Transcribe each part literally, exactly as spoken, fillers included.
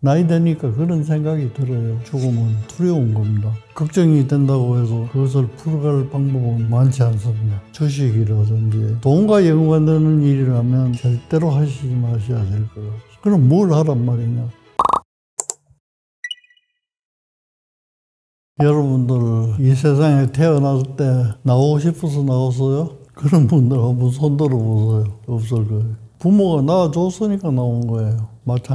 나이 드니까 그런 생각이 들어요. 죽음은 두려운 겁니다. 걱정이 된다고 해서 그것을 풀어갈 방법은 많지 않습니다. 주식이라든지 돈과 연관되는 일이라면 절대로 하시지 마셔야 될 거예요. 그럼 뭘 하란 말이냐? 여러분들 이 세상에 태어났을 때 나오고 싶어서 나왔어요? 그런 분들 한번 손 들어보세요. 없을 거예요. 부모가 낳아줬으니까 나온 거예요.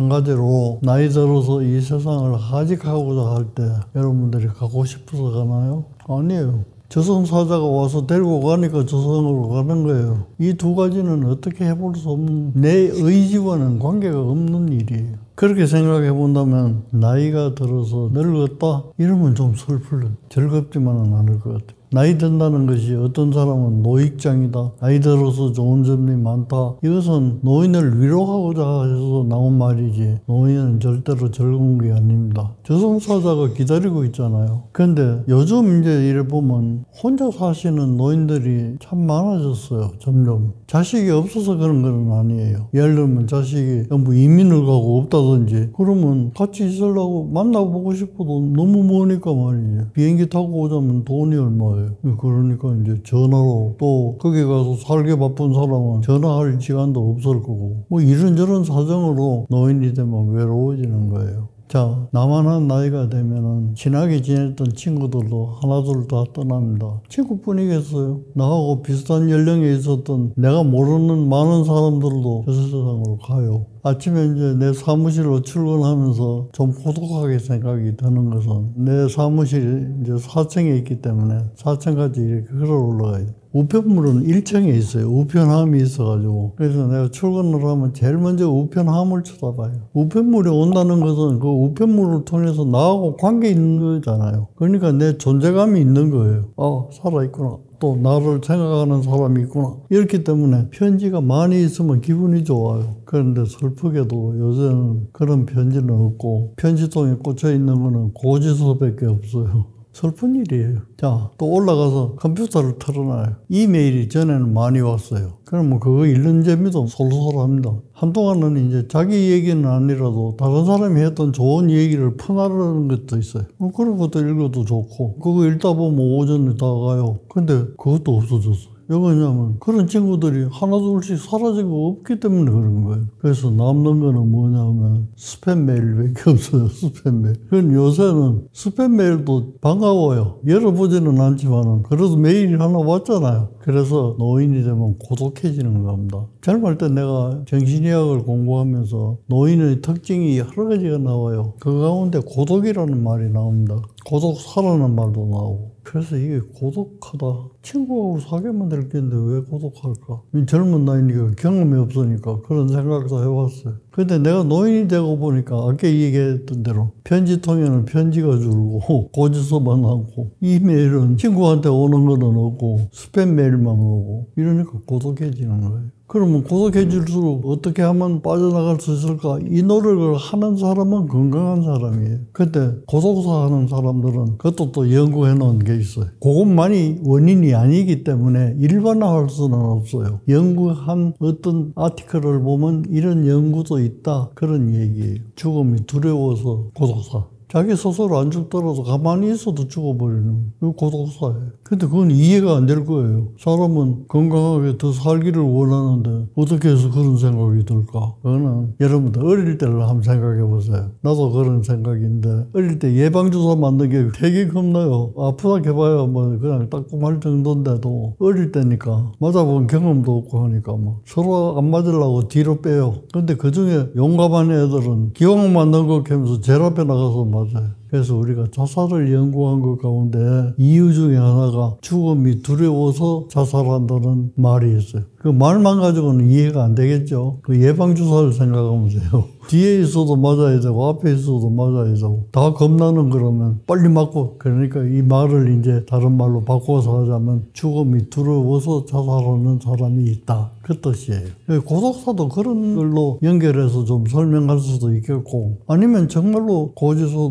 마찬가지로 나이 들어서 이 세상을 하직하고자 할 때 여러분들이 가고 싶어서 가나요? 아니에요. 저승사자가 와서 데리고 가니까 저승으로 가는 거예요. 이 두 가지는 어떻게 해볼 수 없는, 내 의지와는 관계가 없는 일이에요. 그렇게 생각해 본다면 나이가 들어서 늙었다? 이러면 좀 슬플, 즐겁지만은 않을 것 같아요. 나이 든다는 것이 어떤 사람은 노익장이다, 나이 들어서 좋은 점이 많다, 이것은 노인을 위로하고자 해서 나온 말이지 노인은 절대로 즐거운 게 아닙니다. 저승사자가 기다리고 있잖아요. 근데 요즘 이제 이래 보면 혼자 사시는 노인들이 참 많아졌어요. 점점. 자식이 없어서 그런 건 아니에요. 예를 들면 자식이 뭐 이민을 가고 없다든지 그러면 같이 있으려고 만나보고 싶어도 너무 머니까 말이지. 비행기 타고 오자면 돈이 얼마예요. 그러니까 이제 전화로, 또 거기 가서 살기 바쁜 사람은 전화할 시간도 없을 거고, 뭐 이런저런 사정으로 노인이 되면 외로워지는 거예요. 자, 나만한 나이가 되면은 친하게 지냈던 친구들도 하나둘 다 떠납니다. 친구뿐이겠어요. 나하고 비슷한 연령에 있었던 내가 모르는 많은 사람들도 저 세상으로 가요. 아침에 이제 내 사무실로 출근하면서 좀 고독하게 생각이 드는 것은 내 사무실이 이제 사 층에 있기 때문에 사 층까지 이렇게 걸어 올라가야 돼. 우편물은 일 층에 있어요. 우편함이 있어가지고. 그래서 내가 출근을 하면 제일 먼저 우편함을 쳐다봐요. 우편물이 온다는 것은 그 우편물을 통해서 나하고 관계 있는 거잖아요. 그러니까 내 존재감이 있는 거예요. 아, 살아있구나. 또 나를 생각하는 사람이 있구나. 이렇기 때문에 편지가 많이 있으면 기분이 좋아요. 그런데 슬프게도 요새는 그런 편지는 없고 편지통에 꽂혀 있는 거는 고지서밖에 없어요. 슬픈 일이에요. 자, 또 올라가서 컴퓨터를 틀어놔요. 이메일이 전에는 많이 왔어요. 그러면 그거 읽는 재미도 솔솔합니다. 한동안은 이제 자기 얘기는 아니라도 다른 사람이 했던 좋은 얘기를 퍼나르는 것도 있어요. 그런 것도 읽어도 좋고, 그거 읽다 보면 오전에 다 가요. 근데 그것도 없어졌어요. 왜 그러냐면 그런 친구들이 하나둘씩 사라지고 없기 때문에 그런 거예요. 그래서 남는 거는 뭐냐면 스팸 메일밖에 없어요. 스팸 메일. 그건 요새는 스팸 메일도 반가워요. 열어보지는 않지만은 그래도 메일이 하나 왔잖아요. 그래서 노인이 되면 고독해지는 겁니다. 젊을 때 내가 정신의학을 공부하면서 노인의 특징이 여러 가지가 나와요. 그 가운데 고독이라는 말이 나옵니다. 고독사라는 말도 나오고. 그래서 이게 고독하다. 친구하고 사귀면 될 텐데 왜 고독할까? 젊은 나이니까 경험이 없으니까 그런 생각도 해봤어요. 근데 내가 노인이 되고 보니까 아까 얘기했던 대로 편지통에는 편지가 줄고 고지서만 하고 이메일은 친구한테 오는 거는 없고 스팸 메일만 오고 이러니까 고독해지는 거예요. 그러면 고독해질수록 어떻게 하면 빠져나갈 수 있을까? 이 노력을 하는 사람은 건강한 사람이에요. 근데 고독사 하는 사람들은 그것도 또 연구해 놓은 게 있어요. 그것만이 원인이 아니기 때문에 일반화할 수는 없어요. 연구한 어떤 아티클을 보면 이런 연구도 있다. 그런 얘기예요. 죽음이 두려워서 고독사. 자기 스스로 안 죽더라도 가만히 있어도 죽어버리는 그 고독사예요. 근데 그건 이해가 안 될 거예요. 사람은 건강하게 더 살기를 원하는데 어떻게 해서 그런 생각이 들까? 그거는 여러분들 어릴 때를 한번 생각해 보세요. 나도 그런 생각인데 어릴 때 예방주사 맞는 게 되게 겁나요. 아프다 해봐야 뭐 그냥 따끔할 정도인데도 어릴 때니까 맞아본 경험도 없고 하니까 뭐 서로 안 맞으려고 뒤로 빼요. 근데 그 중에 용감한 애들은 기왕 맞는 거 하면서 제일 앞에 나가서 맞아요. 그래서 우리가 자살을 연구한 것 가운데 이유 중에 하나가 죽음이 두려워서 자살한다는 말이 있어요. 그 말만 가지고는 이해가 안 되겠죠. 그 예방주사를 생각하면 돼요. 뒤에 있어도 맞아야 되고 앞에 있어도 맞아야 되고 다 겁나는 그러면 빨리 맞고, 그러니까 이 말을 이제 다른 말로 바꿔서 하자면 죽음이 두려워서 자살하는 사람이 있다. 그 뜻이에요. 고독사도 그런 걸로 연결해서 좀 설명할 수도 있겠고, 아니면 정말로 고지서도 내가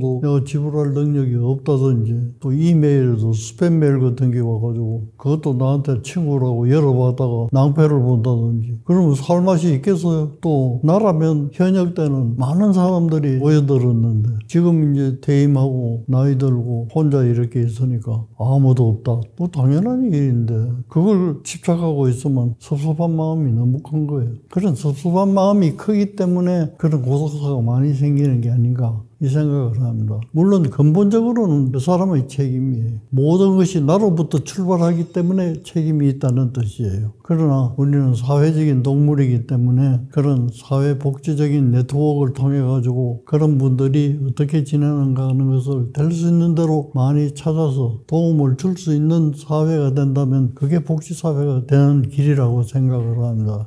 지불할 능력이 없다든지 또 이메일에도 스팸 메일 같은 게 와가지고 그것도 나한테 친구라고 열어봤다가 낭패를 본다든지 그러면 살 맛이 있겠어요? 또 나라면 현역 때는 많은 사람들이 모여들었는데 지금 이제 퇴임하고 나이 들고 혼자 이렇게 있으니까 아무도 없다. 뭐 당연한 일인데 그걸 집착하고 있으면 섭섭한 마음이 너무 큰 거예요. 그런 섭섭한 마음이 크기 때문에 그런 고독사가 많이 생기는 게 아닌가 이 생각을 합니다. 물론 근본적으로는 그 사람의 책임이에요. 모든 것이 나로부터 출발하기 때문에 책임이 있다는 뜻이에요. 그러나 우리는 사회적인 동물이기 때문에 그런 사회복지적인 네트워크를 통해 가지고 그런 분들이 어떻게 지내는가 하는 것을 될 수 있는 대로 많이 찾아서 도움을 줄 수 있는 사회가 된다면 그게 복지사회가 되는 길이라고 생각을 합니다.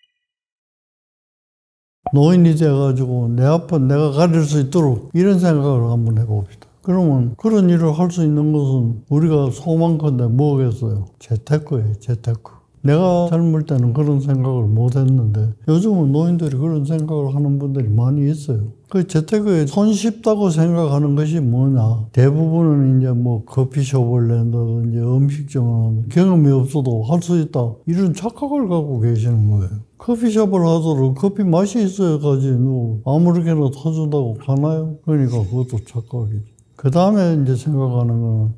노인이 돼가지고 내 앞은 내가 가릴 수 있도록 이런 생각을 한번 해봅시다. 그러면 그런 일을 할 수 있는 것은 우리가 소망컨대 뭐겠어요? 재테크예요, 재테크. 내가 젊을 때는 그런 생각을 못 했는데 요즘은 노인들이 그런 생각을 하는 분들이 많이 있어요. 그 재테크에 손쉽다고 생각하는 것이 뭐냐? 대부분은 이제 뭐 커피숍을 낸다든지 음식점을 하는 경험이 없어도 할 수 있다. 이런 착각을 갖고 계시는 거예요. 커피숍을 하더라도 커피 맛이 있어야지 뭐 아무렇게나 타준다고 가나요? 그러니까 그것도 착각이지. 그 다음에 이제 생각하는 건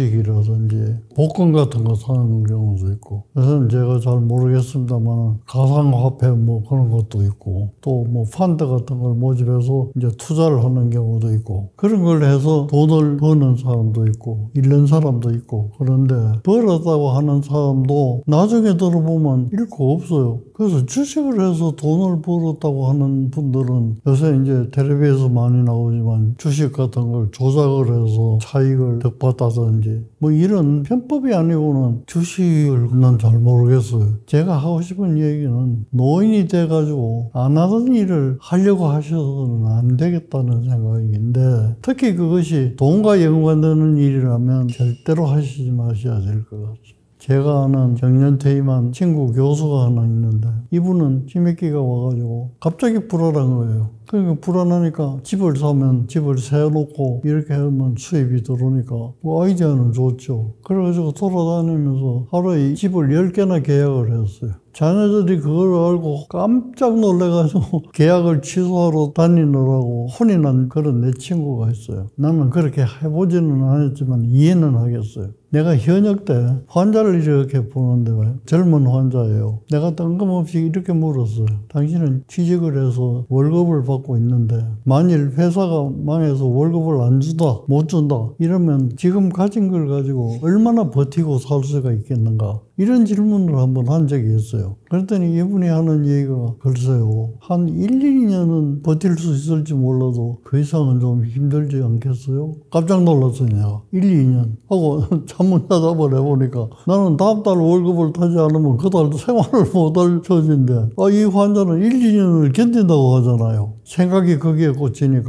주식이라든지 복권 같은 거 사는 경우도 있고, 그래서 제가 잘 모르겠습니다만 가상화폐 뭐 그런 것도 있고, 또 뭐 펀드 같은 걸 모집해서 이제 투자를 하는 경우도 있고, 그런 걸 해서 돈을 버는 사람도 있고, 잃는 사람도 있고, 그런데 벌었다고 하는 사람도 나중에 들어보면 잃고 없어요. 그래서 주식을 해서 돈을 벌었다고 하는 분들은 요새 이제 텔레비에서 많이 나오지만 주식 같은 걸 조작을 해서 차익을 득봤다든지 뭐 이런 편법이 아니고는 주식을 난 잘 모르겠어요. 제가 하고 싶은 얘기는 노인이 돼가지고 안 하던 일을 하려고 하셔서는 안 되겠다는 생각인데, 특히 그것이 돈과 연관되는 일이라면 절대로 하시지 마셔야 될 것 같습니다. 제가 아는 정년 퇴임한 친구 교수가 하나 있는데 이분은 치매기가 와가지고 갑자기 불안한 거예요. 그러니까 불안하니까 집을 사면 집을 세워놓고 이렇게 하면 수입이 들어오니까 뭐 아이디어는 좋죠. 그래가지고 돌아다니면서 하루에 집을 열 개나 계약을 했어요. 자녀들이 그걸 알고 깜짝 놀래가지고 계약을 취소하러 다니느라고 혼이 난 그런 내 친구가 있어요. 나는 그렇게 해보지는 않았지만 이해는 하겠어요. 내가 현역 때 환자를 이렇게 보는데 왜? 젊은 환자예요. 내가 뜬금없이 이렇게 물었어요. 당신은 취직을 해서 월급을 받고 있는데 만일 회사가 망해서 월급을 안 준다, 못 준다 이러면 지금 가진 걸 가지고 얼마나 버티고 살 수가 있겠는가? 이런 질문을 한번 한 적이 있어요. 그랬더니 이분이 하는 얘기가 글쎄요, 한 일, 이 년은 버틸 수 있을지 몰라도 그 이상은 좀 힘들지 않겠어요? 깜짝 놀랐어요. 내가 일, 이 년 하고 자문자답을 해보니까 나는 다음 달 월급을 타지 않으면 그 달 생활을 못할 처지인데 아, 이 환자는 일, 이 년을 견딘다고 하잖아요. 생각이 거기에 꽂히니까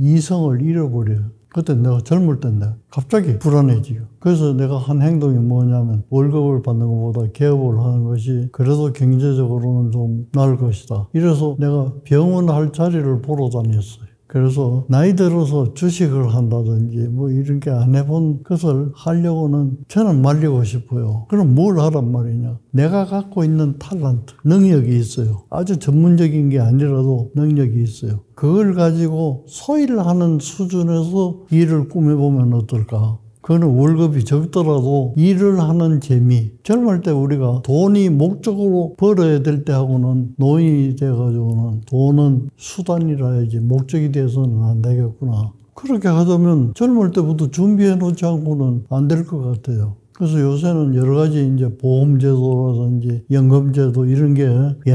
이성을 잃어버려요. 그때 내가 젊을 때인데 갑자기 불안해지고, 그래서 내가 한 행동이 뭐냐면 월급을 받는 것보다 개업을 하는 것이 그래도 경제적으로는 좀 나을 것이다. 이래서 내가 병원 할 자리를 보러 다녔어요. 그래서 나이 들어서 주식을 한다든지 뭐 이런 게 안 해본 것을 하려고는 저는 말리고 싶어요. 그럼 뭘 하란 말이냐? 내가 갖고 있는 탤런트, 능력이 있어요. 아주 전문적인 게 아니라도 능력이 있어요. 그걸 가지고 소일을 하는 수준에서 일을 꾸며보면 어떨까? 그거는 월급이 적더라도 일을 하는 재미. 젊을 때 우리가 돈이 목적으로 벌어야 될 때하고는 노인이 돼가지고는 돈은 수단이라 해야지 목적이 돼서는 안 되겠구나. 그렇게 하자면 젊을 때부터 준비해 놓지 않고는 안 될 것 같아요. 그래서 요새는 여러 가지 이제 보험제도라든지 연금제도 이런 게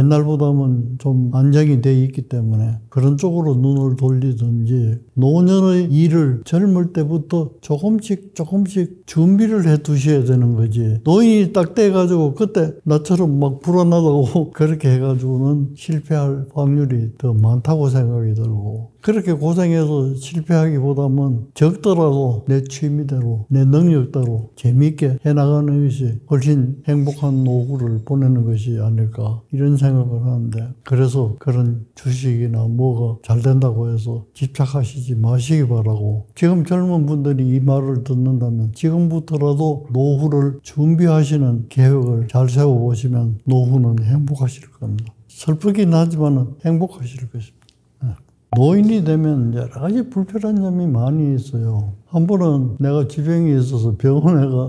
옛날보다는 좀 안정이 돼 있기 때문에 그런 쪽으로 눈을 돌리든지 노년의 일을 젊을 때부터 조금씩 조금씩 준비를 해 두셔야 되는 거지. 노인이 딱 돼가지고 그때 나처럼 막 불안하다고 그렇게 해가지고는 실패할 확률이 더 많다고 생각이 들고, 그렇게 고생해서 실패하기보다는 적더라도 내 취미대로 내 능력대로 재미있게 해나가는 것이 훨씬 행복한 노후를 보내는 것이 아닐까 이런 생각을 하는데, 그래서 그런 주식이나 뭐가 잘 된다고 해서 집착하시지 마시기 바라고, 지금 젊은 분들이 이 말을 듣는다면 지금부터라도 노후를 준비하시는 계획을 잘 세워보시면 노후는 행복하실 겁니다. 슬프긴 하지만 행복하실 것입니다. 노인이 되면 여러 가지 불편한 점이 많이 있어요. 한 번은 내가 지병이 있어서 병원에 가,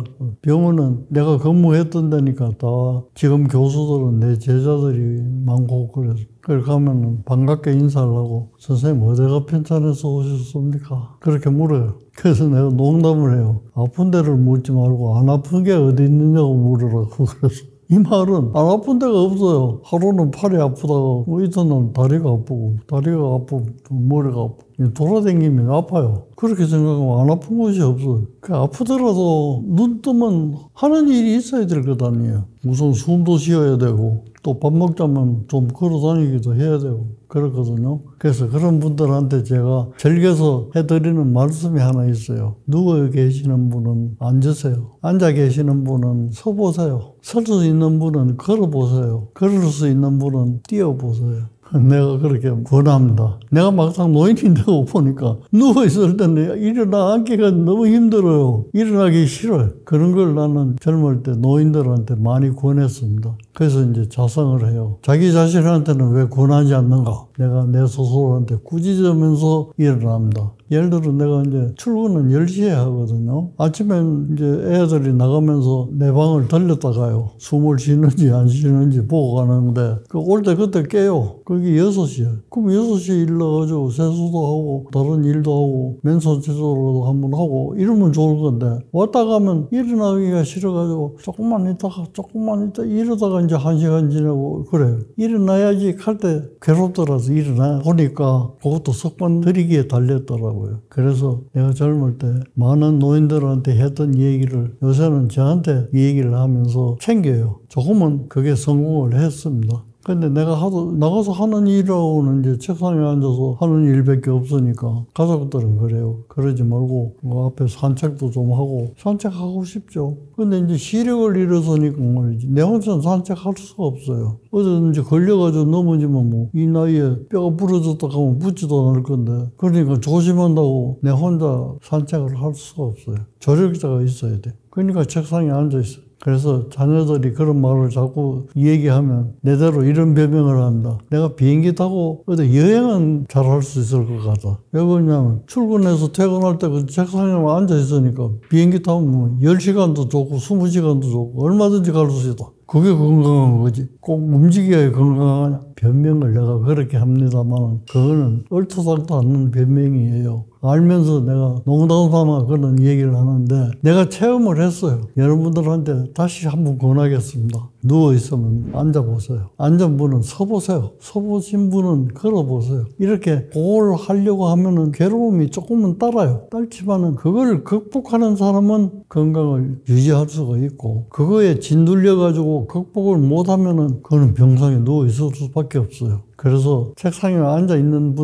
병원은 내가 근무했던 데니까 다 지금 교수들은 내 제자들이 많고 그래서, 그걸 가면은 반갑게 인사를 하고, 선생님 어디가 편찮아서 오셨습니까? 그렇게 물어요. 그래서 내가 농담을 해요. 아픈 데를 묻지 말고 안 아픈 게 어디 있느냐고 물으라고. 그래서 이 말은 안 아픈 데가 없어요. 하루는 팔이 아프다가 뭐 이튿날은 다리가 아프고, 다리가 아프고 머리가 아프고, 돌아다니면 아파요. 그렇게 생각하면 안 아픈 곳이 없어요. 그 아프더라도 눈 뜨면 하는 일이 있어야 될 것 아니에요. 우선 숨도 쉬어야 되고, 또 밥 먹자면 좀 걸어 다니기도 해야 되고 그렇거든요. 그래서 그런 분들한테 제가 즐겨서 해드리는 말씀이 하나 있어요. 누워 계시는 분은 앉으세요. 앉아 계시는 분은 서보세요. 설 수 있는 분은 걸어보세요. 걸을 수 있는 분은 뛰어보세요. 내가 그렇게 권합니다. 내가 막상 노인이 되고 보니까 누워있을 때는 일어나 앉기가 너무 힘들어요. 일어나기 싫어요. 그런 걸 나는 젊을 때 노인들한테 많이 권했습니다. 그래서 이제 자성을 해요. 자기 자신한테는 왜 권하지 않는가? 내가 내 스스로한테 꾸짖으면서 일어납니다. 예를 들어 내가 이제 출근은 열 시에 하거든요. 아침에 이제 애들이 나가면서 내 방을 들렸다 가요. 숨을 쉬는지 안 쉬는지 보고 가는데, 그 올 때 그때 깨요. 그게 여섯 시에. 그럼 여섯 시에 일어나가지고 세수도 하고 다른 일도 하고 맨손 체조로도 한번 하고 이러면 좋을 건데, 왔다 가면 일어나기가 싫어가지고 조금만 있다가 조금만 있다 이러다가 이제 한 시간 지나고 그래요. 일어나야지 할 때 괴롭더라도 일어나 보니까 그것도 습관 들이기에 달렸더라고요. 그래서 내가 젊을 때 많은 노인들한테 했던 얘기를 요새는 저한테 이 얘기를 하면서 챙겨요. 조금은 그게 성공을 했습니다. 근데 내가 하도 나가서 하는 일하고는 이제 책상에 앉아서 하는 일밖에 없으니까 가족들은 그래요. 그러지 말고 그 앞에 산책도 좀 하고, 산책하고 싶죠. 근데 이제 시력을 잃어서니까 말이지 내 혼자 산책할 수가 없어요. 어디든지 걸려가지고 넘어지면 뭐 이 나이에 뼈가 부러졌다 하면 붙지도 않을 건데, 그러니까 조심한다고 내 혼자 산책을 할 수가 없어요. 조력자가 있어야 돼. 그러니까 책상에 앉아 있어요. 그래서 자녀들이 그런 말을 자꾸 얘기하면 내대로 이런 변명을 합니다. 내가 비행기 타고 어디 여행은 잘 할 수 있을 것 같아. 왜 그러냐면 출근해서 퇴근할 때 그 책상에 앉아 있으니까 비행기 타면 뭐 열 시간도 좋고 스무 시간도 좋고 얼마든지 갈 수 있다. 그게 건강한 거지. 꼭 움직여야 건강하냐. 변명을 내가 그렇게 합니다만 그거는 얼토당토 않는 변명이에요. 알면서 내가 농담삼아 그런 얘기를 하는데 내가 체험을 했어요. 여러분들한테 다시 한번 권하겠습니다. 누워있으면 앉아보세요. 앉은 분은 서보세요. 서보신 분은 걸어보세요. 이렇게 그걸 하려고 하면은 괴로움이 조금은 따라요. 딸지만은 그걸 극복하는 사람은 건강을 유지할 수가 있고, 그거에 짓눌려가지고 극복을 못하면은 그거는 병상에 누워있을 수밖에 없어요. 그래서 책상에 앉아 있는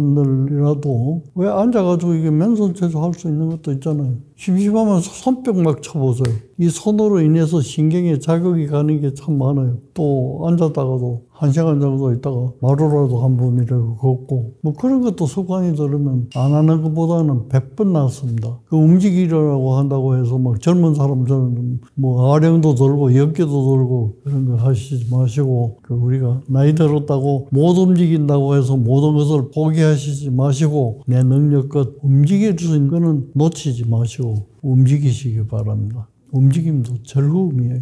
분들이라도 왜 앉아가지고 이게 맨손 체조 할 수 있는 것도 있잖아요. 심심하면 손뼉 막 쳐보세요. 이 손으로 인해서 신경에 자극이 가는 게 참 많아요. 또 앉았다가도 한 시간 정도 있다가 마루라도 한 번이라도 걷고 뭐 그런 것도 습관이 들으면 안 하는 것보다는 백 번 낫습니다. 그 움직이려고 한다고 해서 막 젊은 사람들은 뭐 아령도 들고 역기도 들고 그런 거 하시지 마시고, 그 우리가 나이 들었다고 못 움직인다고 해서 모든 것을 포기하시지 마시고 내 능력껏 움직일 수 있는 거는 놓치지 마시고 움직이시기 바랍니다. 움직임도 즐거움이에요.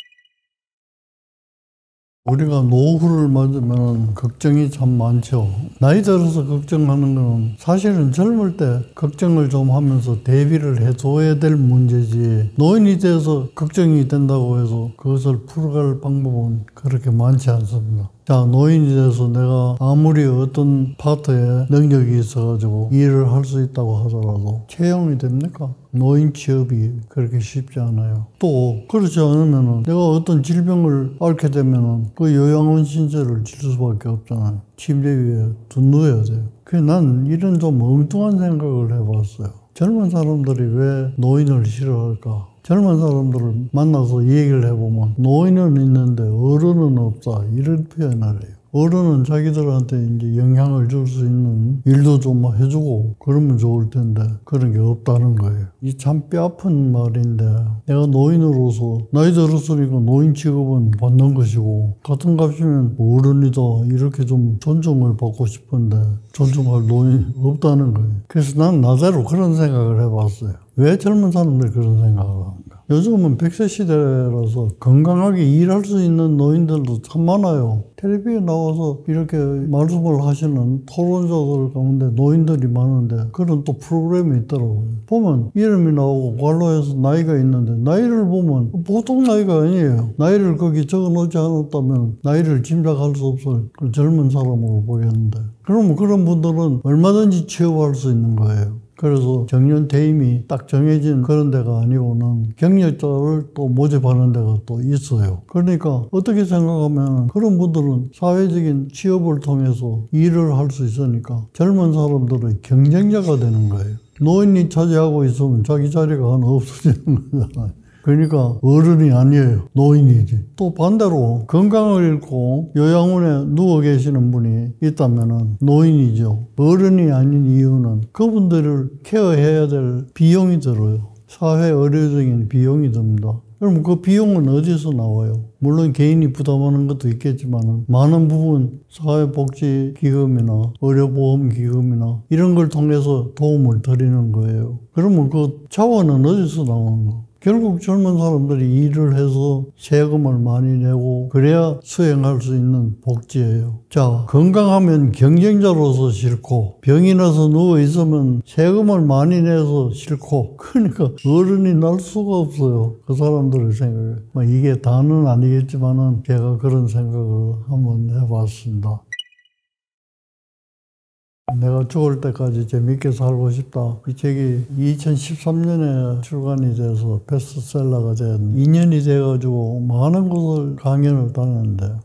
우리가 노후를 맞으면 걱정이 참 많죠. 나이 들어서 걱정하는 건 사실은 젊을 때 걱정을 좀 하면서 대비를 해둬야 될 문제지, 노인이 돼서 걱정이 된다고 해서 그것을 풀어갈 방법은 그렇게 많지 않습니다. 자, 노인이 돼서 내가 아무리 어떤 파트에 능력이 있어가지고 일을 할 수 있다고 하더라도 채용이 됩니까? 노인 취업이 그렇게 쉽지 않아요. 또 그렇지 않으면은 내가 어떤 질병을 앓게 되면은 그 요양원 신세를 질 수밖에 없잖아요. 침대 위에 누워야 돼요. 그래서 난 이런 좀 엉뚱한 생각을 해봤어요. 젊은 사람들이 왜 노인을 싫어할까? 젊은 사람들을 만나서 얘기를 해보면 노인은 있는데 어른은 없다 이런 표현을 해요. 어른은 자기들한테 이제 영향을 줄 수 있는 일도 좀 해주고 그러면 좋을 텐데 그런 게 없다는 거예요. 이 참 뼈아픈 말인데 내가 노인으로서 나이 들었으니까 노인 취급은 받는 것이고 같은 값이면 어른이다 이렇게 좀 존중을 받고 싶은데 존중할 노인이 없다는 거예요. 그래서 난 나대로 그런 생각을 해봤어요. 왜 젊은 사람들이 그런 생각을 하는가? 요즘은 백 세 시대라서 건강하게 일할 수 있는 노인들도 참 많아요. 텔레비에 나와서 이렇게 말씀을 하시는 토론자들 가운데 노인들이 많은데 그런 또 프로그램이 있더라고요. 보면 이름이 나오고 관로에서 나이가 있는데 나이를 보면 보통 나이가 아니에요. 나이를 거기 적어놓지 않았다면 나이를 짐작할 수 없어요. 그 젊은 사람으로 보겠는데. 그러면 그런 분들은 얼마든지 취업할 수 있는 거예요. 그래서 정년 퇴임이 딱 정해진 그런 데가 아니고는 경력자를 또 모집하는 데가 또 있어요. 그러니까 어떻게 생각하면 그런 분들은 사회적인 취업을 통해서 일을 할 수 있으니까 젊은 사람들의 경쟁자가 되는 거예요. 노인이 차지하고 있으면 자기 자리가 하나 없어지는 거잖아요. 그러니까 어른이 아니에요. 노인이지. 또 반대로 건강을 잃고 요양원에 누워 계시는 분이 있다면 노인이죠. 어른이 아닌 이유는 그분들을 케어해야 될 비용이 들어요. 사회 의료적인 비용이 듭니다. 그럼 그 비용은 어디서 나와요? 물론 개인이 부담하는 것도 있겠지만 많은 부분 사회복지기금이나 의료보험기금이나 이런 걸 통해서 도움을 드리는 거예요. 그러면 그 자원은 어디서 나오는 거? 결국 젊은 사람들이 일을 해서 세금을 많이 내고 그래야 수행할 수 있는 복지예요. 자, 건강하면 경쟁자로서 싫고 병이 나서 누워있으면 세금을 많이 내서 싫고 그러니까 어른이 날 수가 없어요. 그 사람들의 생각에. 뭐 이게 다는 아니겠지만은 제가 그런 생각을 한번 해봤습니다. 내가 죽을 때까지 재밌게 살고 싶다. 이 책이 이천십삼 년에 출간이 돼서 베스트셀러가 된 이 년이 돼가지고 많은 곳을 강연을 다녔는데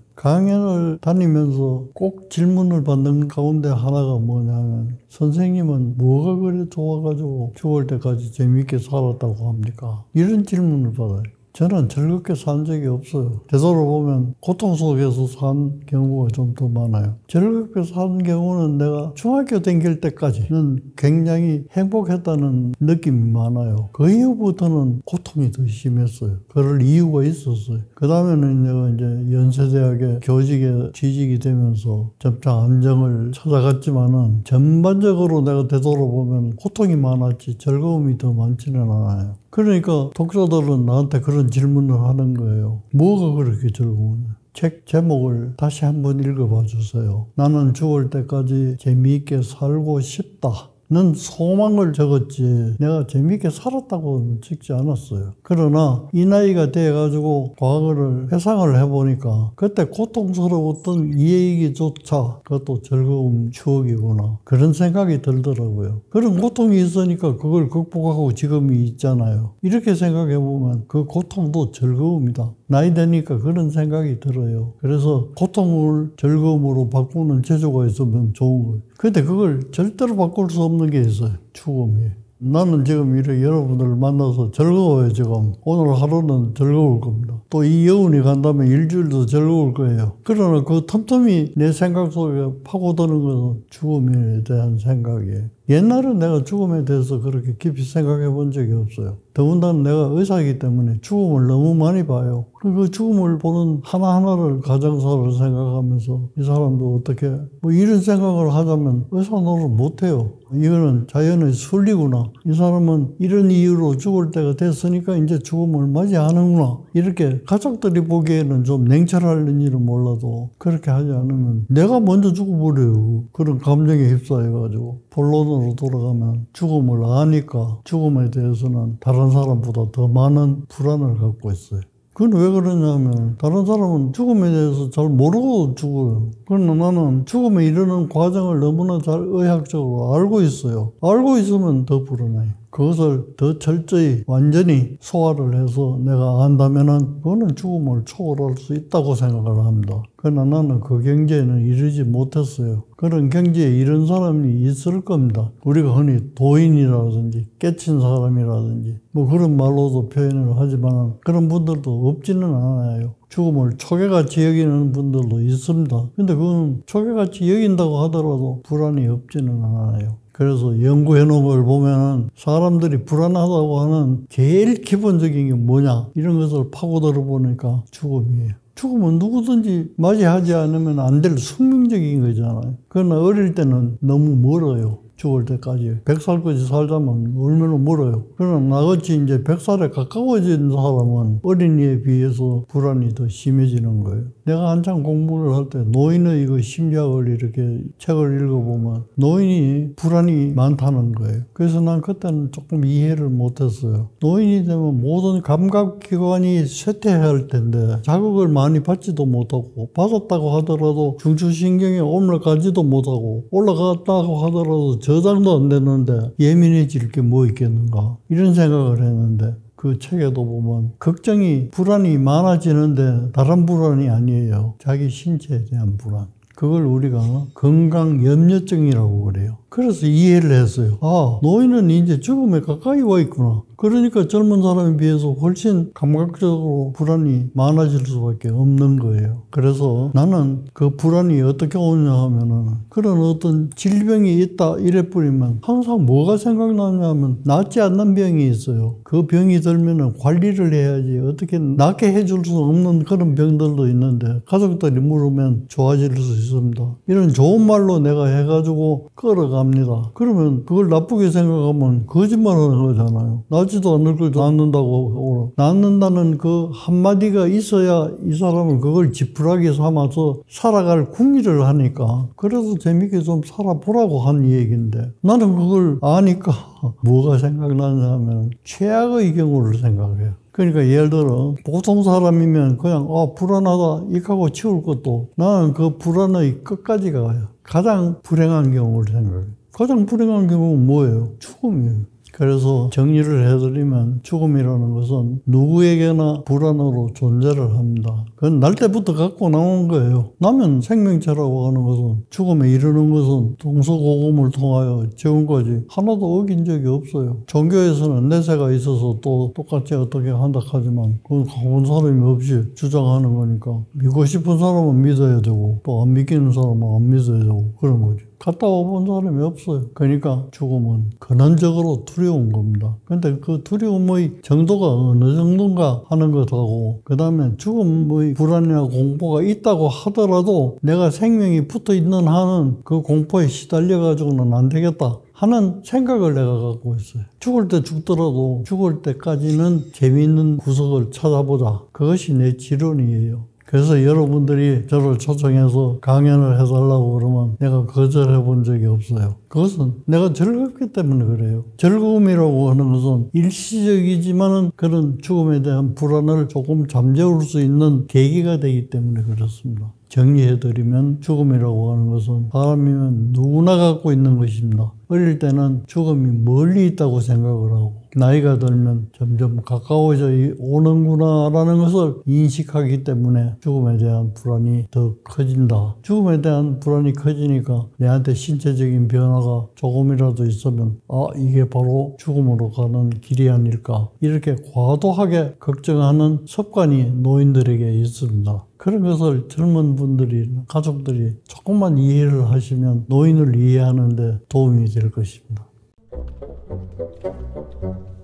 강연을 다니면서 꼭 질문을 받는 가운데 하나가 뭐냐면 선생님은 뭐가 그래 좋아가지고 죽을 때까지 재밌게 살았다고 합니까? 이런 질문을 받아요. 저는 즐겁게 산 적이 없어요. 되돌아보면 고통 속에서 산 경우가 좀 더 많아요. 즐겁게 산 경우는 내가 중학교 다닐 때까지는 굉장히 행복했다는 느낌이 많아요. 그 이후부터는 고통이 더 심했어요. 그럴 이유가 있었어요. 그 다음에는 내가 이제 연세대학에 교직에 취직이 되면서 점차 안정을 찾아갔지만은 전반적으로 내가 되돌아보면 고통이 많았지 즐거움이 더 많지는 않아요. 그러니까 독자들은 나한테 그런 질문을 하는 거예요. 뭐가 그렇게 즐거우냐? 책 제목을 다시 한번 읽어봐 주세요. 나는 죽을 때까지 재미있게 살고 싶다. 는 소망을 적었지 내가 재미있게 살았다고 적지 않았어요. 그러나 이 나이가 돼가지고 과거를 회상을 해보니까 그때 고통스러웠던 이 얘기조차 그것도 즐거운 추억이구나 그런 생각이 들더라고요. 그런 고통이 있으니까 그걸 극복하고 지금이 있잖아요. 이렇게 생각해보면 그 고통도 즐거움이다. 나이 드니까 그런 생각이 들어요. 그래서 고통을 즐거움으로 바꾸는 재주가 있으면 좋은 거예요. 근데 그걸 절대로 바꿀 수 없는 게 있어요. 죽음이. 나는 지금 이렇게 여러분들을 만나서 즐거워요, 지금. 오늘 하루는 즐거울 겁니다. 또 이 여운이 간다면 일주일도 즐거울 거예요. 그러나 그 틈틈이 내 생각 속에 파고드는 것은 죽음에 대한 생각이에요. 옛날에 내가 죽음에 대해서 그렇게 깊이 생각해 본 적이 없어요. 더군다나 내가 의사이기 때문에 죽음을 너무 많이 봐요. 그 죽음을 보는 하나하나를 가정사를 생각하면서 이 사람도 어떻게 뭐 이런 생각을 하자면 의사 노릇 못해요. 이거는 자연의 순리구나. 이 사람은 이런 이유로 죽을 때가 됐으니까 이제 죽음을 맞이하는구나. 이렇게 가족들이 보기에는 좀 냉철할는지는 몰라도 그렇게 하지 않으면 내가 먼저 죽어버려요. 그런 감정에 휩싸여가지고 본론으로 돌아가면 죽음을 아니까 죽음에 대해서는 다른 사람보다 더 많은 불안을 갖고 있어요. 그건 왜 그러냐면 다른 사람은 죽음에 대해서 잘 모르고 죽어요. 그러나 나는 죽음에 이르는 과정을 너무나 잘 의학적으로 알고 있어요. 알고 있으면 더 불안해요. 그것을 더 철저히 완전히 소화를 해서 내가 안다면은 그거는 죽음을 초월할 수 있다고 생각을 합니다. 그러나 나는 그 경지에는 이르지 못했어요. 그런 경지에 이른 사람이 있을 겁니다. 우리가 흔히 도인이라든지 깨친 사람이라든지 뭐 그런 말로도 표현을 하지만 그런 분들도 없지는 않아요. 죽음을 초계같이 여기는 분들도 있습니다. 근데 그건 초계같이 여긴다고 하더라도 불안이 없지는 않아요. 그래서 연구해 놓은 걸 보면은 사람들이 불안하다고 하는 제일 기본적인 게 뭐냐 이런 것을 파고들어 보니까 죽음이에요. 죽음은 누구든지 맞이하지 않으면 안 될 숙명적인 거잖아요. 그러나 어릴 때는 너무 멀어요. 죽을 때까지. 백 살까지 살자면 얼마나 멀어요. 그러나 나같이 이제 백 살에 가까워진 사람은 어린이에 비해서 불안이 더 심해지는 거예요. 내가 한창 공부를 할 때 노인의 그 심리학을 이렇게 책을 읽어보면 노인이 불안이 많다는 거예요. 그래서 난 그때는 조금 이해를 못했어요. 노인이 되면 모든 감각기관이 쇠퇴해야 할 텐데 자극을 많이 받지도 못하고 받았다고 하더라도 중추신경에 올라가지도 못하고 올라갔다고 하더라도 저장도 안 되는데 예민해질 게 뭐 있겠는가 이런 생각을 했는데 그 책에도 보면 걱정이 불안이 많아지는데 다른 불안이 아니에요. 자기 신체에 대한 불안. 그걸 우리가 건강염려증이라고 그래요. 그래서 이해를 했어요. 아, 노인은 이제 죽음에 가까이 와 있구나. 그러니까 젊은 사람에 비해서 훨씬 감각적으로 불안이 많아질 수밖에 없는 거예요. 그래서 나는 그 불안이 어떻게 오냐 하면은 그런 어떤 질병이 있다 이래버리면 항상 뭐가 생각나냐 하면 낫지 않는 병이 있어요. 그 병이 들면은 관리를 해야지 어떻게 낫게 해줄 수 없는 그런 병들도 있는데 가족들이 물으면 좋아질 수 있습니다. 이런 좋은 말로 내가 해가지고 끌어갑니다. 그러면 그걸 나쁘게 생각하면 거짓말하는 거잖아요. 낫지도 않을 걸 낫는다고. 낫는다는 그 한마디가 있어야 이 사람은 그걸 지푸라기 삼아서 살아갈 궁리를 하니까 그래서 재밌게 좀 살아보라고 한 얘기인데 나는 그걸 아니까 뭐가 생각나냐 하면 최악의 경우를 생각해요. 그러니까 예를 들어 보통 사람이면 그냥 아 불안하다 이하고 치울 것도 나는 그 불안의 끝까지 가요. 가장 불행한 경우를 생각해요. 가장 불행한 경우는 뭐예요? 죽음이에요. 그래서 정리를 해드리면 죽음이라는 것은 누구에게나 불안으로 존재를 합니다. 그건 날 때부터 갖고 나온 거예요. 나면 생명체라고 하는 것은 죽음에 이르는 것은 동서고금을 통하여 지금까지 하나도 어긴 적이 없어요. 종교에서는 내세가 있어서 또 똑같이 어떻게 한다 하지만 그건 가본 사람이 없이 주장하는 거니까 믿고 싶은 사람은 믿어야 되고 또 안 믿기는 사람은 안 믿어야 되고 그런 거죠. 갔다 와본 사람이 없어요. 그러니까 죽음은 근원적으로 두려운 겁니다. 근데 그 두려움의 정도가 어느 정도인가 하는 것하고 그 다음에 죽음의 불안이나 공포가 있다고 하더라도 내가 생명이 붙어 있는 한은 그 공포에 시달려 가지고는 안 되겠다 하는 생각을 내가 갖고 있어요. 죽을 때 죽더라도 죽을 때까지는 재미있는 구석을 찾아보자. 그것이 내 지론이에요. 그래서 여러분들이 저를 초청해서 강연을 해달라고 그러면 내가 거절해 본 적이 없어요. 그것은 내가 즐겁기 때문에 그래요. 즐거움이라고 하는 것은 일시적이지만은 그런 죽음에 대한 불안을 조금 잠재울 수 있는 계기가 되기 때문에 그렇습니다. 정리해드리면 죽음이라고 하는 것은 사람이면 누구나 갖고 있는 것입니다. 어릴 때는 죽음이 멀리 있다고 생각을 하고 나이가 들면 점점 가까워져 오는구나 라는 것을 인식하기 때문에 죽음에 대한 불안이 더 커진다. 죽음에 대한 불안이 커지니까 내한테 신체적인 변화가 조금이라도 있으면 아 이게 바로 죽음으로 가는 길이 아닐까 이렇게 과도하게 걱정하는 습관이 노인들에게 있습니다. 그런 것을 젊은 분들이 가족들이 조금만 이해를 하시면 노인을 이해하는 데 도움이 될 것입니다.